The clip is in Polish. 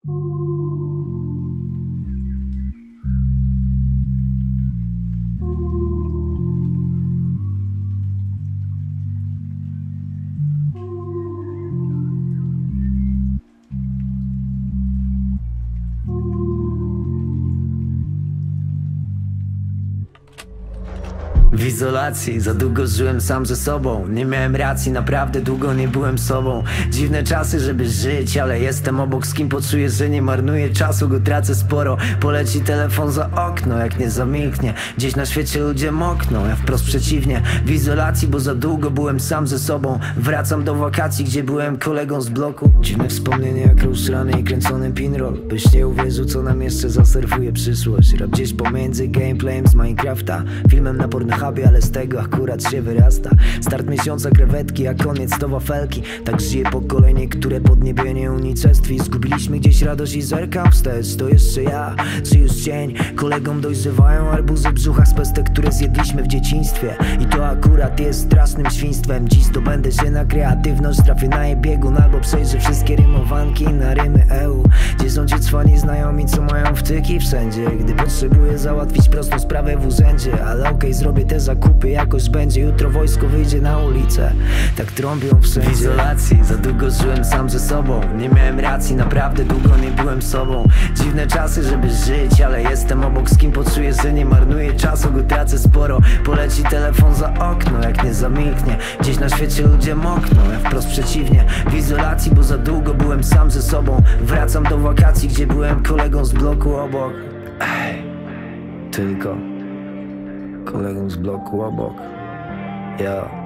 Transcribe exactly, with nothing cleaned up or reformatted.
W izolacji za długo żyłem sam ze sobą. Nie miałem racji, naprawdę długo nie byłem sobą. Dziwne czasy, żeby żyć, ale jestem obok. Z kim poczuję, że nie marnuję czasu, go tracę sporo. Poleci telefon za okno, jak nie zamilknie. Gdzieś na świecie ludzie mokną, ja wprost przeciwnie. W izolacji, bo za długo byłem sam ze sobą. Wracam do wakacji, gdzie byłem kolegą z bloku. Dziwne wspomnienie jak ruszany i kręcony pinroll. Byś nie uwierzył, co nam jeszcze zaserwuje przyszłość. Rap gdzieś pomiędzy gameplayem z Minecrafta, filmem na Pornhubie, ale z tego akurat się wyrasta. Start miesiąca krewetki, a koniec to wafelki. Tak żyje pokolenie, które podniebienie unicestwi. Zgubiliśmy gdzieś radość i zerkam wstecz. To jeszcze ja, czy już cień? Kolegom dojrzewają arbuzy w brzuchach z pestek, które zjedliśmy w dzieciństwie. I to akurat jest strasznym świństwem. Dziś zdobędę się na kreatywność, trafię na jej biegun, albo przejrzę wszystkie rymowanki na rymy E U. Gdzie są ci cwani znajomi, co mają wtyki wszędzie. Gdy potrzebuję załatwić prostą sprawę w urzędzie. Ale okej, okay, zrobię te zakupy, jakoś będzie. Jutro wojsko wyjdzie na ulicę, tak trąbią wszędzie. W izolacji za długo żyłem sam ze sobą. Nie miałem racji, naprawdę długo nie byłem sobą. Dziwne czasy, żeby żyć, ale jestem obok. Z kim poczuję, że nie marnuję czasu, go tracę sporo. Poleci telefon za okno, jak nie zamilknie. Gdzieś na świecie ludzie mokną, ja wprost przeciwnie. W izolacji, bo za długo byłem sam ze sobą. Wracam do wakacji, gdzie byłem kolegą z bloku obok. Ej, tylko kolegą z bloku obok. Ja